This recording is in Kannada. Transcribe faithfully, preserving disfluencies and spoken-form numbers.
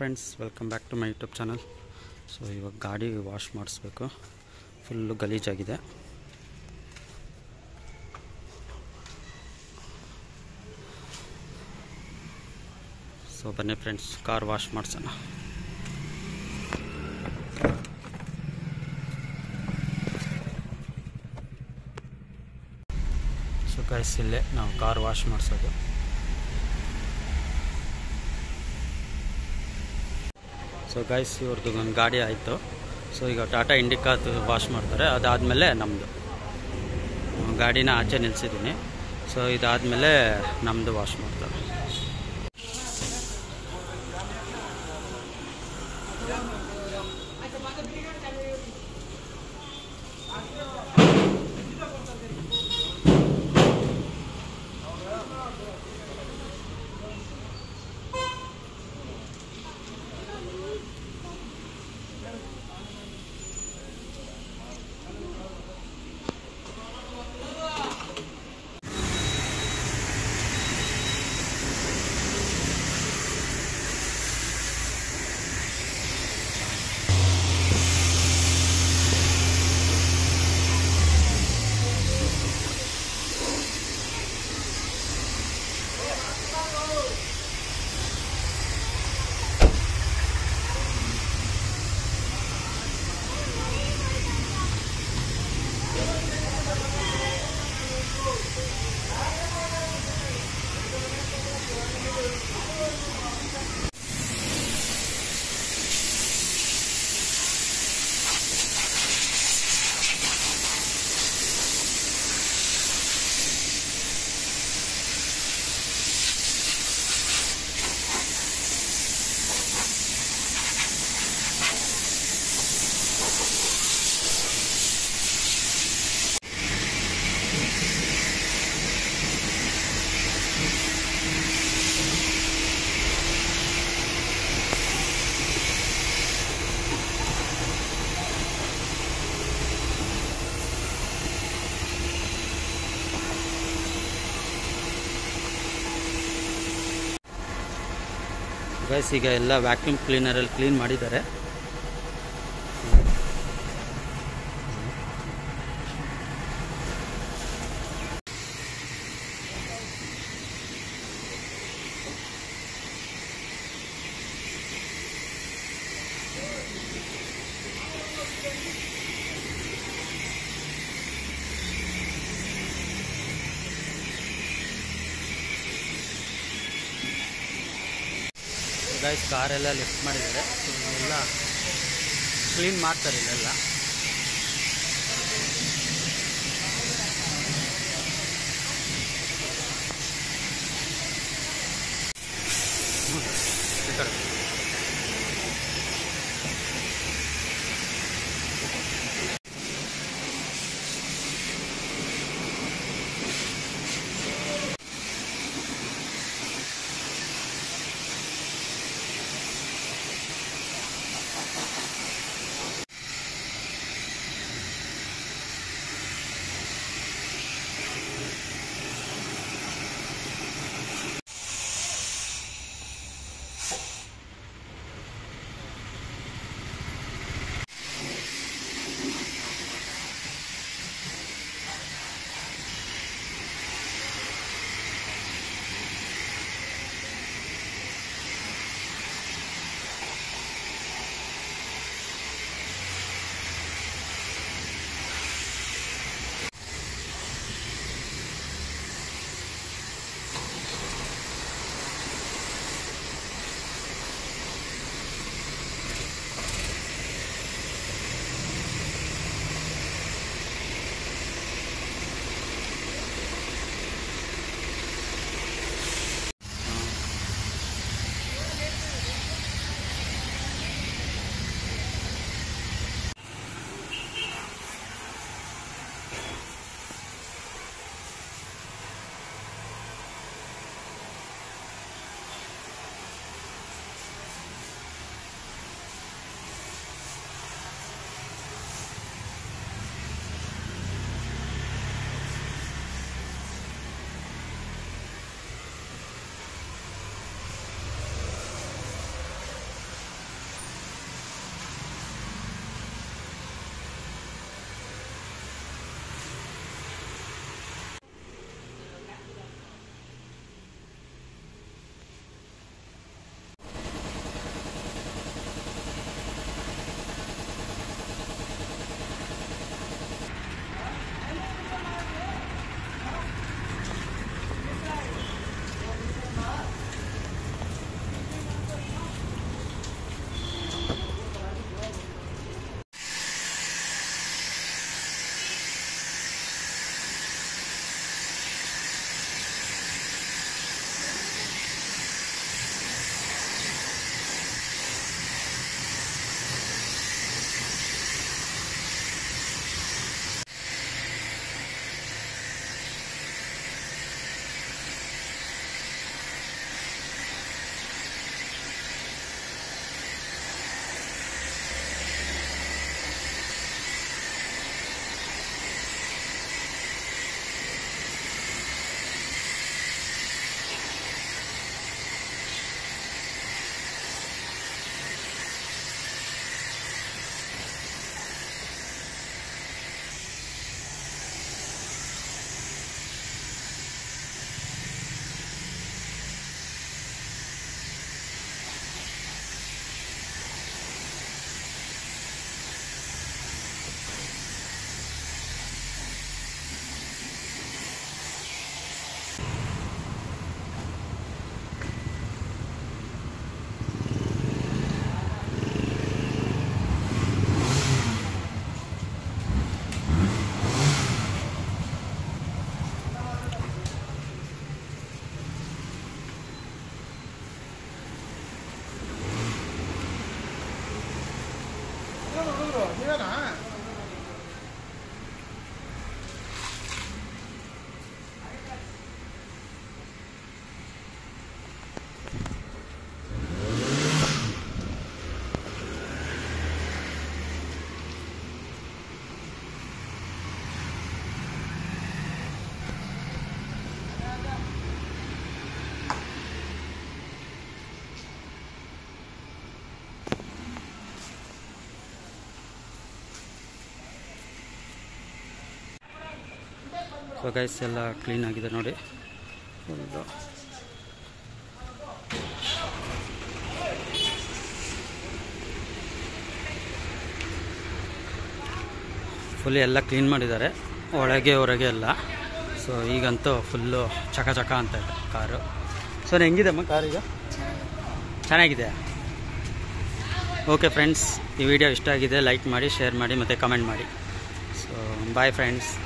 Friends, welcome back to my YouTube channel. So ಇವಾಗ ಗಾಡಿ ವಾಶ್ ಮಾಡಿಸ್ಬೇಕು, ಫುಲ್ಲು ಗಲೀಜಾಗಿದೆ. ಸೊ ಬನ್ನಿ ಫ್ರೆಂಡ್ಸ್, ಕಾರ್ ವಾಶ್ ಮಾಡಿಸೋಣ. ಸೊ ಗೈಸ್, ಇಲ್ಲೇ ನಾವು ಕಾರ್ ವಾಶ್ ಮಾಡಿಸೋದು. ಸೊ ಗೈಸ್, ಇವ್ರದ್ದು ಒಂದು ಗಾಡಿ ಆಯಿತು. ಸೊ ಈಗ ಟಾಟಾ ಇಂಡಿಕಾದು ವಾಶ್ ಮಾಡ್ತಾರೆ. ಅದಾದಮೇಲೆ ನಮ್ಮದು ಗಾಡಿನ ಆಚೆ ನಿಲ್ಲಿಸಿದ್ದೀನಿ. ಸೊ ಇದಾದಮೇಲೆ ನಮ್ಮದು ವಾಶ್ ಮಾಡ್ತಾರೆ. ಗೈಸ್, ಈಗ ಎಲ್ಲ ವ್ಯಾಕ್ಯೂಮ್ ಕ್ಲೀನರಲ್ಲಿ ಕ್ಲೀನ್ ಮಾಡಿದ್ದಾರೆ. ಗೈಸ್, ಕಾರೆಲ್ಲ ಲಿಫ್ಟ್ ಮಾಡಿದ್ದಾರೆ. ಎಲ್ಲ ಕ್ಲೀನ್ ಮಾಡ್ತಾರೆ ಇಲ್ಲೆಲ್ಲ. ಸೊ ಗೈಸ್ ಎಲ್ಲ ಕ್ಲೀನ್ ಆಗಿದೆ ನೋಡಿ. ಫುಲ್ಲು ಫುಲ್ ಎಲ್ಲ ಕ್ಲೀನ್ ಮಾಡಿದ್ದಾರೆ, ಒಳಗೆ ಹೊರಗೆ ಎಲ್ಲ. ಸೊ ಈಗಂತೂ ಫುಲ್ಲು ಚಕ ಚಕ ಅಂತ ಇದೆ ಕಾರು. ಸೊ ಹೆಂಗಿದೆ ಅಮ್ಮ ಕಾರ್ ಈಗ? ಚೆನ್ನಾಗಿದೆ. ಓಕೆ ಫ್ರೆಂಡ್ಸ್, ಈ ವಿಡಿಯೋ ಇಷ್ಟ ಆಗಿದೆ ಲೈಕ್ ಮಾಡಿ, ಶೇರ್ ಮಾಡಿ ಮತ್ತು ಕಮೆಂಟ್ ಮಾಡಿ. So bye friends.